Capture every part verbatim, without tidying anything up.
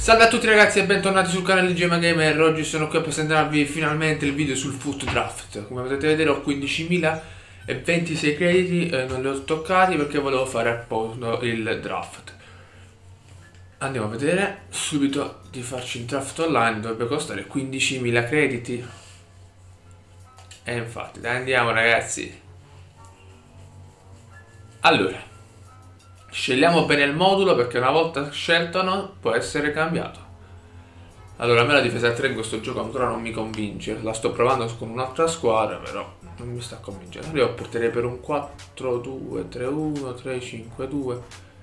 Salve a tutti ragazzi e bentornati sul canale di Gemma Gamer. Oggi sono qui a presentarvi finalmente il video sul Foot Draft. Come potete vedere ho quindicimilaventisei crediti e non li ho toccati perché volevo fare appunto il draft. Andiamo a vedere subito di farci il draft online. Dovrebbe costare quindicimila crediti. E infatti dai, andiamo ragazzi. Allora, scegliamo bene il modulo perché una volta scelto no, può essere cambiato. Allora, a me la difesa a tre in questo gioco ancora non mi convince. La sto provando con un'altra squadra, però non mi sta convincendo. Io opterei per un quattro due tre uno, tre cinque due,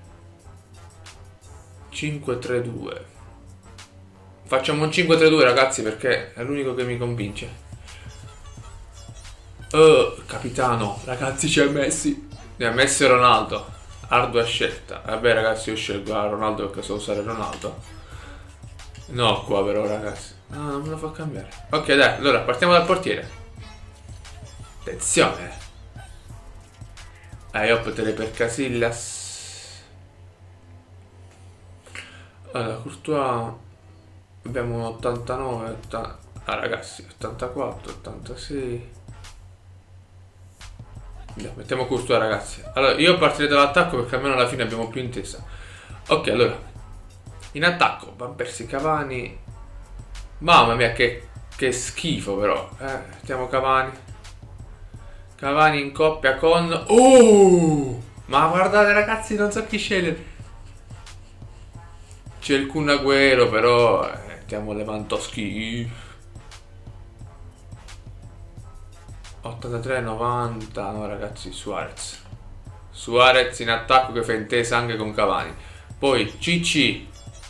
cinque tre due. Facciamo un cinque tre due ragazzi perché è l'unico che mi convince. Oh, capitano, ragazzi c'è Messi. Ne ha Messi e Ronaldo. Ardua scelta. Vabbè ragazzi, io scelgo Ronaldo perché so usare Ronaldo. No qua però ragazzi. No, non me lo fa cambiare. Ok dai, allora partiamo dal portiere. Attenzione. Eh, io opterei per Casillas. Allora, Courtois. Abbiamo un ottantanove, ottanta... Ah ragazzi, ottantaquattro, ottantasei. Andiamo, mettiamo Courtois ragazzi. Allora io partirei dall'attacco perché almeno alla fine abbiamo più intesa. Ok, allora in attacco Van Persie, Cavani. Mamma mia che, che schifo però. Eh, mettiamo Cavani. Cavani in coppia con... Oh! Ma guardate ragazzi, non so chi scegliere. C'è il Kun Agüero però eh, mettiamo Lewandowski. ottantatré novanta. No ragazzi, Suarez. Suarez in attacco che fa intesa anche con Cavani. Poi C C.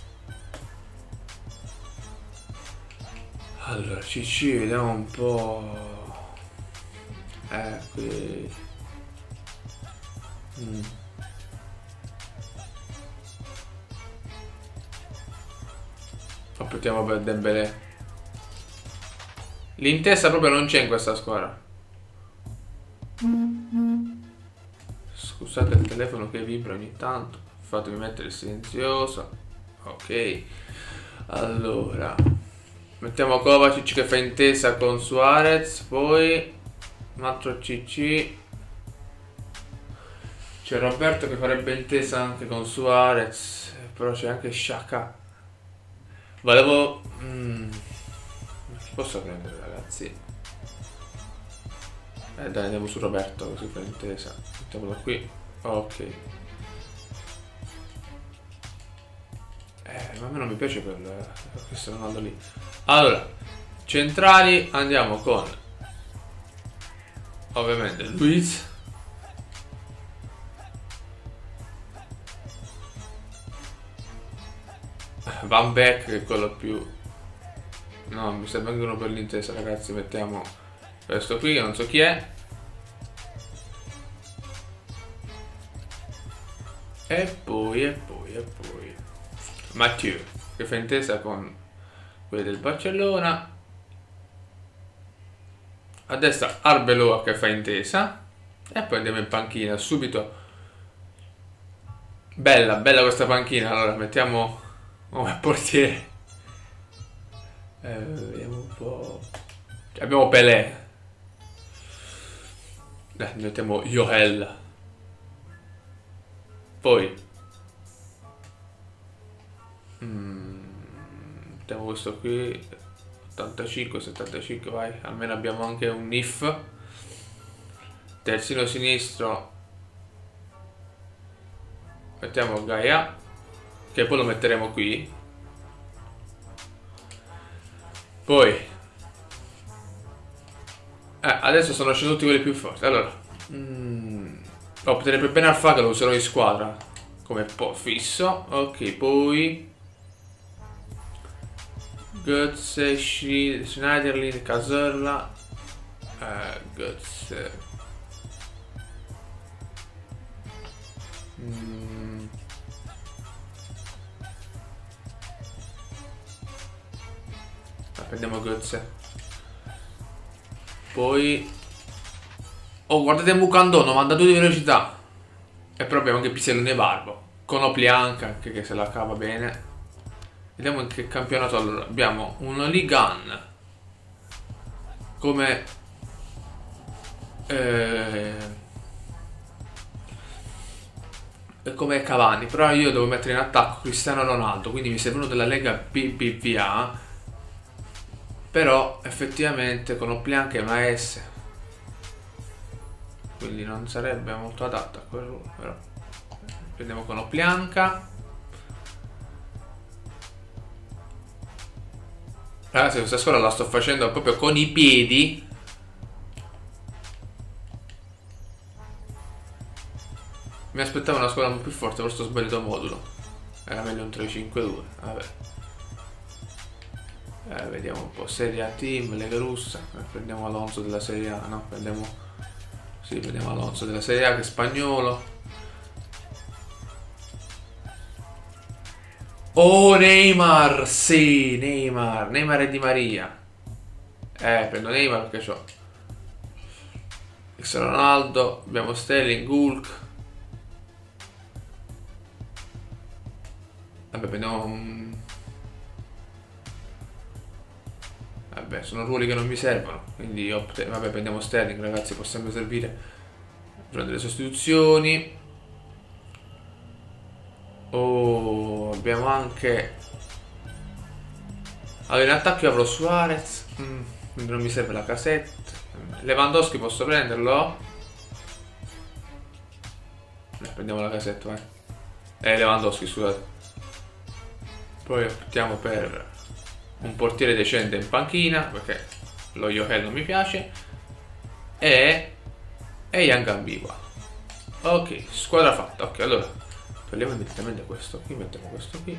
Allora C C, vediamo un po'. Eh qui mm. Optiamo per Dembélé. L'intesa proprio non c'è in questa squadra. Scusate il telefono che vibra ogni tanto, fatemi mettere il silenzioso. Ok, allora mettiamo Kovacic che fa intesa con Suarez. Poi un altro C C. C'è Roberto che farebbe intesa anche con Suarez. Però c'è anche Xhaka. Volevo mm, chi posso prendere ragazzi? Eh dai, andiamo su Roberto così fa intesa. Mettiamolo qui. Ok. Eh, ma a me non mi piace quel questo Ronaldo lì. Allora, centrali andiamo con ovviamente Luiz. Van Beek che è quello più... No, mi sta vengono per l'intesa ragazzi. Mettiamo questo qui che non so chi è. E poi, e poi, e poi Mathieu che fa intesa con quelli del Barcellona. A destra Arbeloa che fa intesa. E poi andiamo in panchina subito. Bella, bella questa panchina. Allora mettiamo come portiere. Eh, vediamo un po'. Abbiamo Pelé. Dai, mettiamo Joel. Poi mm, mettiamo questo qui. ottantacinque, settantacinque, vai. Almeno abbiamo anche un N I F. Terzino sinistro mettiamo Gaia, che poi lo metteremo qui. Poi eh, adesso sono scenuti quelli più forti. Allora mm, opterei per Ben Arfa che lo userò in squadra come po' fisso. Ok, poi Götze, Schneiderlin, Cazorla. eh, Götze mm. Prendiamo Götze. Poi oh guardate Mukando, novantadue di velocità. E però abbiamo anche Pisellone Barbo. Con Oplianca anche che se la cava bene. Vediamo in che campionato. Allora, abbiamo un Ligue uno come eh, come Cavani, però io devo mettere in attacco Cristiano Ronaldo, quindi mi serve uno della Lega B B V A, però effettivamente con Oplianca è una S, quindi non sarebbe molto adatta a quel ruolo, però prendiamo con Oplianca. Ragazzi, questa scuola la sto facendo proprio con i piedi. Mi aspettavo una scuola un po' più forte, forse ho sbagliato modulo. Era meglio un tre cinque due, vabbè. Eh, vediamo un po'. Serie A Team, Lega Russa. Eh, prendiamo Alonso della Serie A, no? Prendiamo... Sì, prendiamo Alonso della Serie A che è spagnolo. Oh, Neymar! Sì, Neymar. Neymar e Di Maria. Eh, prendo Neymar perché c'ho Cristiano Ronaldo. Abbiamo Sterling, Hulk. Vabbè, prendiamo un... Vabbè, sono ruoli che non mi servono. Quindi, opte... vabbè, prendiamo Sterling, ragazzi, può sempre servire. Prendere le sostituzioni. Oh, abbiamo anche... Allora, in attacco io avrò Suarez. Mm, quindi non mi serve la casetta. Lewandowski posso prenderlo? Eh, prendiamo la casetta, vai. Eh, Lewandowski, scusate. Poi optiamo per un portiere decente in panchina, perché lo Yohel non mi piace. E... E Yangambiwa. Ok, squadra fatta. Ok, allora togliamo immediatamente questo qui, mettiamo questo qui.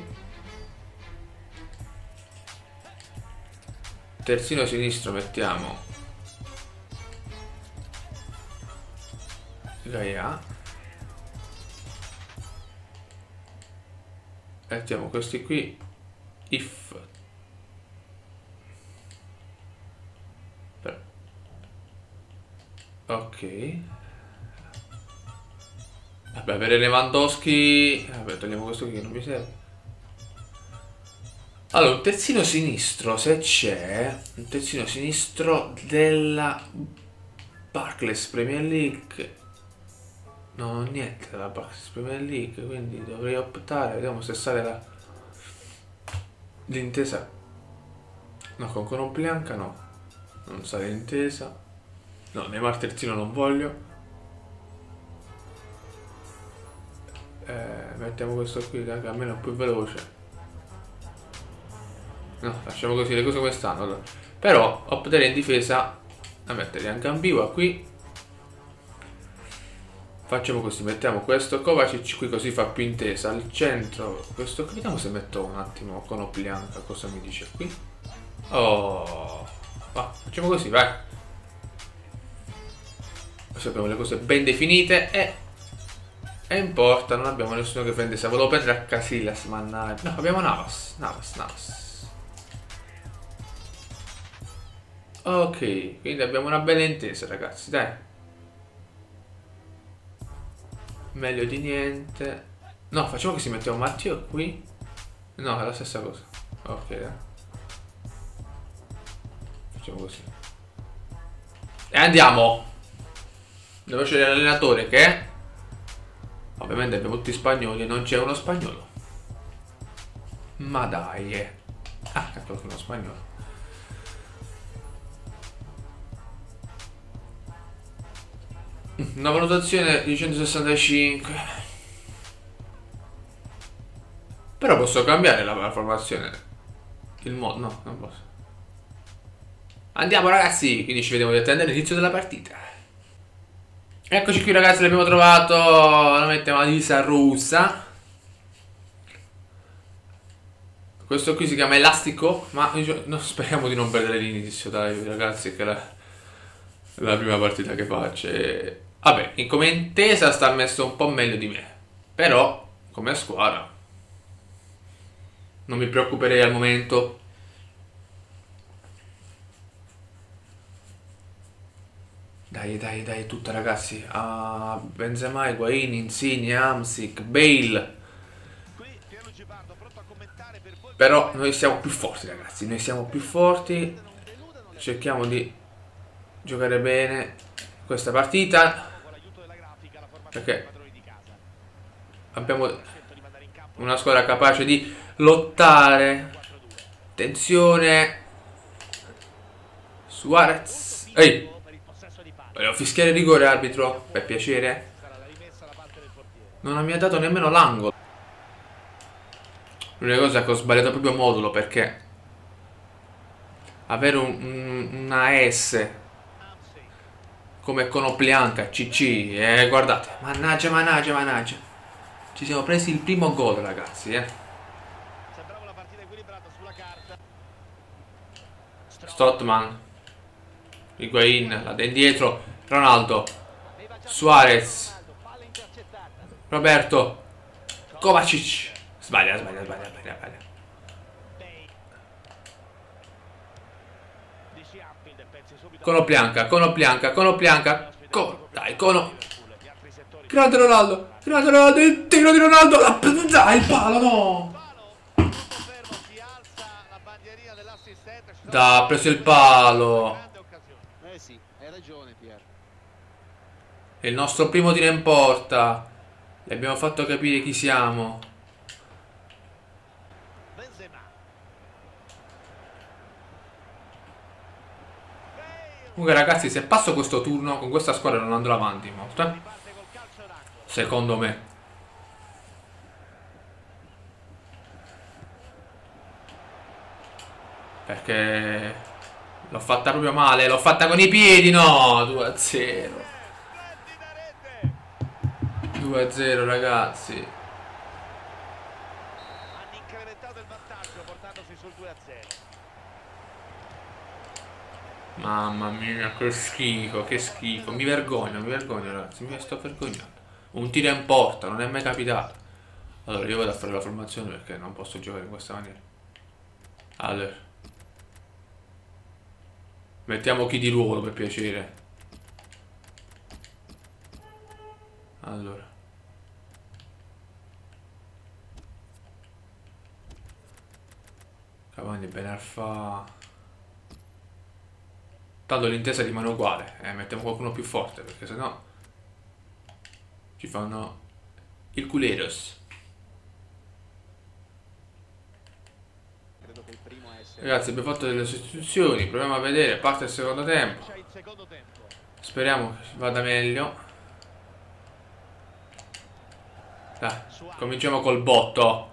Terzino sinistro mettiamo Gaia. Mettiamo questi qui. If. Ok. Vabbè, avere Lewandowski. Vabbè, togliamo questo qui che non mi serve. Allora, un terzino sinistro, se c'è, un terzino sinistro della Barclays Premier League. No, niente della Barclays Premier League, quindi dovrei optare, vediamo se sale la l'intesa. No, con Konoplyanka no, non sale l'intesa. No, Neymar terzino non voglio. Eh, mettiamo questo qui, raga, almeno è più veloce. No, lasciamo così le cose come stanno. Allora. Però opterei in difesa a mettere anche Ambiwa qui. Facciamo così, mettiamo questo Kovacic qui così fa più intesa. Al centro questo qui, vediamo se metto un attimo Konoplyanka, cosa mi dice qui. Oh, va, facciamo così, vai. Adesso abbiamo le cose ben definite e... E in porta non abbiamo nessuno che fa intesa. Volevo prendere a Casillas, mannaggia. No, abbiamo Navas, Navas, Navas. Ok, quindi abbiamo una bella intesa, ragazzi, dai. Meglio di niente. No, facciamo che si mettiamo Matteo qui. No, è la stessa cosa. Ok, dai. Facciamo così. E andiamo. Devo scegliere l'allenatore che... Ovviamente abbiamo tutti spagnoli e non c'è uno spagnolo. Ma dai, eh. Ah, eccolo qui uno spagnolo. Una valutazione di centosessantacinque. Però posso cambiare la, la formazione. Il modo. No, non posso. Andiamo ragazzi. Quindi ci vediamo direttamente all'inizio della partita. Eccoci qui ragazzi, l'abbiamo trovato. Lo mettiamo la divisa russa. Questo qui si chiama Elastico. Ma no, speriamo di non perdere l'inizio. Dai ragazzi, che è la, la prima partita che faccio. E... Vabbè, come intesa sta messo un po' meglio di me. Però, come squadra, non mi preoccuperei al momento. Dai, dai, dai, tutta ragazzi. Ah, Benzema, Higuain, Insigne, Hamsik, Bale. Però noi siamo più forti, ragazzi. Noi siamo più forti. Cerchiamo di giocare bene questa partita, perché abbiamo una squadra capace di lottare. Attenzione, Suarez. Ehi, volevo fischiare il rigore, arbitro, per piacere. Non mi ha dato nemmeno l'angolo. L'unica cosa è che ho sbagliato proprio modulo, perché avere un, un, una S come Konoplyanka, C C, eh, guardate, mannaggia, mannaggia, mannaggia. Ci siamo presi il primo gol, ragazzi, eh. Stottman, Higuain, là indietro, Ronaldo, Suarez, Roberto, Kovacic. Sbaglia, sbaglia, sbaglia, sbaglia, sbaglia. Konoplyanka, Konoplyanka, Konoplyanka, Cono, dai, Cono. Grande Ronaldo, grande Ronaldo, il tiro di Ronaldo, la, dai, il palo, no. Dai, ha preso il palo. Eh sì, hai ragione, Pier. È il nostro primo tiro in porta. Le abbiamo fatto capire chi siamo. Comunque, ragazzi, se passo questo turno con questa squadra non andrò avanti molto, eh? Secondo me. Perché l'ho fatta proprio male. L'ho fatta con i piedi. No, due a zero. due a zero, ragazzi. Hanno incrementato il vantaggio portandosi sul due a zero. Mamma mia, che schifo, che schifo. Mi vergogno, mi vergogno, ragazzi. Mi sto vergognando. Un tiro in porta, non è mai capitato. Allora, io vado a fare la formazione perché non posso giocare in questa maniera. Allora, mettiamo chi di ruolo, per piacere. Allora, Cavani, Ben Arfa. Tanto l'intesa rimane uguale, eh, mettiamo qualcuno più forte, perché sennò ci fanno il culeros. Ragazzi, abbiamo fatto delle sostituzioni, proviamo a vedere, parte il secondo tempo. Speriamo che vada meglio. Dai, cominciamo col botto.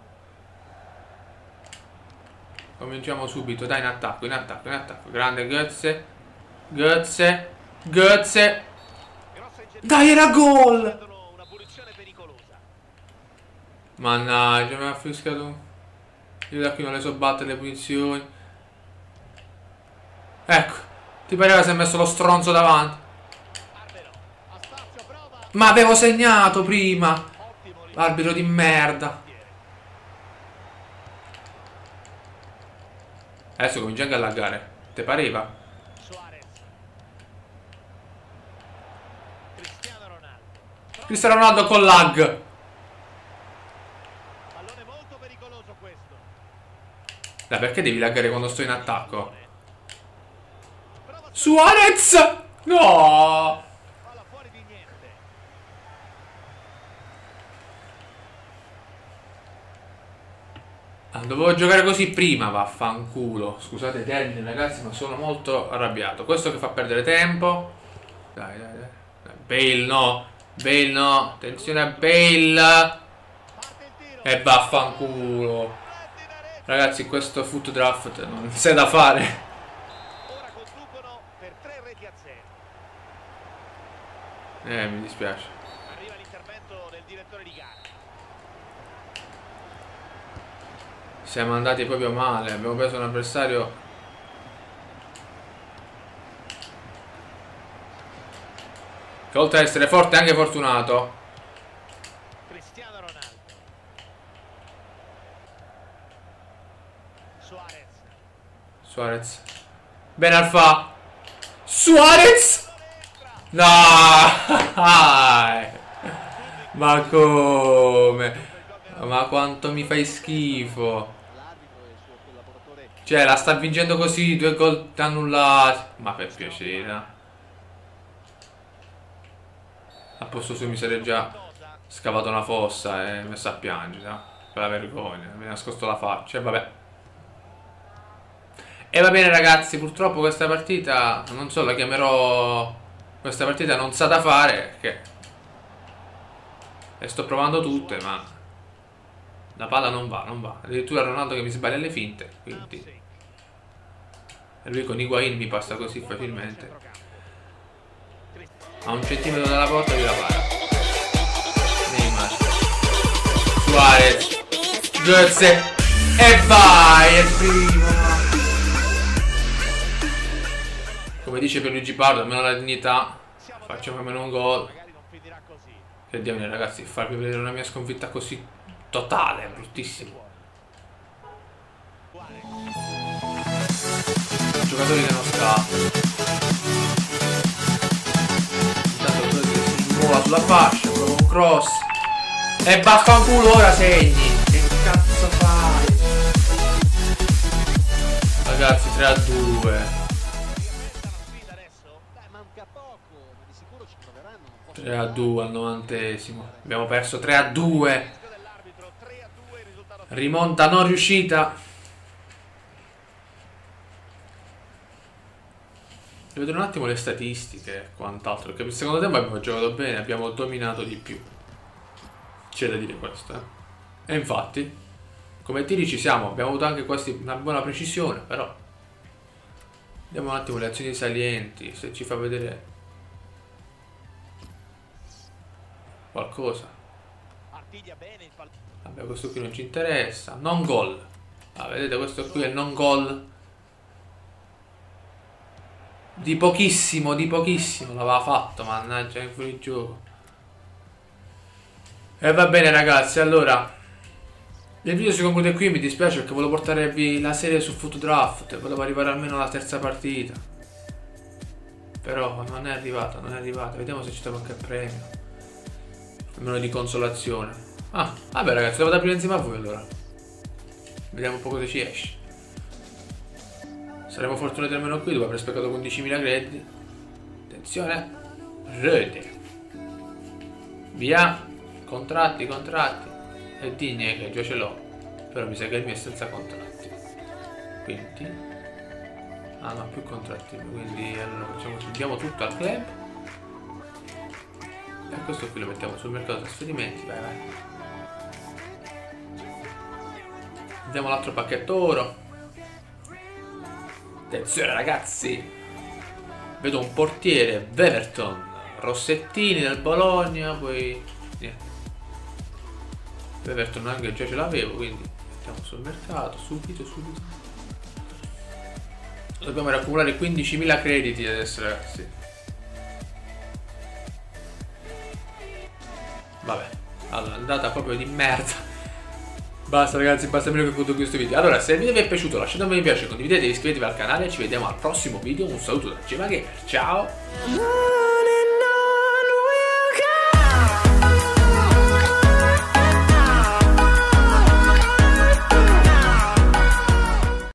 Cominciamo subito, dai, in attacco, in attacco, in attacco. Grande Götze. Götze, Götze. Dai, era gol! Mannaggia, mi ha fischiato. Io da qui non le so battere le punizioni. Ecco, ti pareva si è messo lo stronzo davanti. Ma avevo segnato prima. Arbitro di merda. Adesso comincia anche a laggare. Te pareva? Cristiano Ronaldo con lag. Pallone molto pericoloso questo. Dai, perché devi laggare quando sto in attacco? Suarez! No! Palla fuori di niente. Ah, dovevo giocare così prima, vaffanculo. Scusate i termini, ragazzi, ma sono molto arrabbiato. Questo che fa perdere tempo. Dai, dai, dai. Bale no. Bale no. Attenzione a Bale. E vaffanculo. Ragazzi, questo foot draft non c'è da fare. Ora conducono per tre reti a zero. Eh, mi dispiace. Arriva l'intervento del direttore di gara. Siamo andati proprio male. Abbiamo preso un avversario che oltre ad essere forte è anche fortunato. Cristiano Ronaldo. Suarez. Suarez. Ben Arfa. Suarez. No. Ma come? Ma quanto mi fai schifo. Cioè, la sta vincendo così, due gol annullati. Ma per piacere. A posto su mi sarei già scavato una fossa e messo a piangere. No? Per la vergogna, mi ha nascosto la faccia. E vabbè. E va bene ragazzi, purtroppo questa partita, non so, la chiamerò... Questa partita non sa da fare, perché... Le sto provando tutte, ma... La palla non va, non va. Addirittura Ronaldo che mi sbaglia le finte, quindi... E lui con Higuain mi passa così facilmente. A un centimetro dalla porta di la para. Neymar. Suarez. Götze. E vai, è primo. Come dice Pierluigi Pardo, almeno la dignità. Facciamo almeno un gol. Che diamine ragazzi, farvi vedere una mia sconfitta così totale, è bruttissimo. Giocatori che non scappano. Intanto quello che si muova sulla fascia, prova un cross. E vaffanculo, ora segni. Che cazzo fai? Ragazzi, tre a due. tre a due al novantesimo. Abbiamo perso tre a due. Rimonta non riuscita. Devo vedere un attimo le statistiche e quant'altro, perché per il secondo tempo abbiamo giocato bene, abbiamo dominato di più. C'è da dire questo, eh. E infatti, come tiri ci siamo, abbiamo avuto anche quasi una buona precisione, però... Vediamo un attimo le azioni salienti, se ci fa vedere... qualcosa. Vabbè, questo qui non ci interessa. Non gol. Ah, vedete, questo qui è il non gol. Di pochissimo, di pochissimo l'aveva fatto, mannaggia, è fuori gioco. E va bene ragazzi, allora il video si conclude qui, mi dispiace perché volevo portarvi la serie su Foot Draft, volevo arrivare almeno alla terza partita. Però non è arrivata, non è arrivata, vediamo se ci dà qualche premio. Almeno di consolazione. Ah, vabbè ragazzi, devo dare prima insieme a voi allora. Vediamo un po' cosa ci esce. Saremo fortunati almeno qui dopo aver speccato quindicimila crediti. Attenzione. Rete. Via. Contratti, contratti. E digne che già ce l'ho. Però mi sa che il mio è senza contratti. Quindi. Ah no, più contratti. Quindi allora facciamo, diamo tutto al club. E questo qui lo mettiamo sul mercato di trasferimenti. Vai, vai. Vediamo l'altro pacchetto oro. Attenzione ragazzi, vedo un portiere, Everton, Rossettini del Bologna, poi niente. Everton anche già ce l'avevo, quindi mettiamo sul mercato, subito, subito. Dobbiamo raccumulare quindicimila crediti adesso ragazzi. Vabbè, allora è andata proprio di merda. Basta ragazzi, basta meno che concludo questo video. Allora, se il video vi è piaciuto lasciate un mi piace, condividete e iscrivetevi al canale. Ci vediamo al prossimo video. Un saluto da Gemagamer, ciao!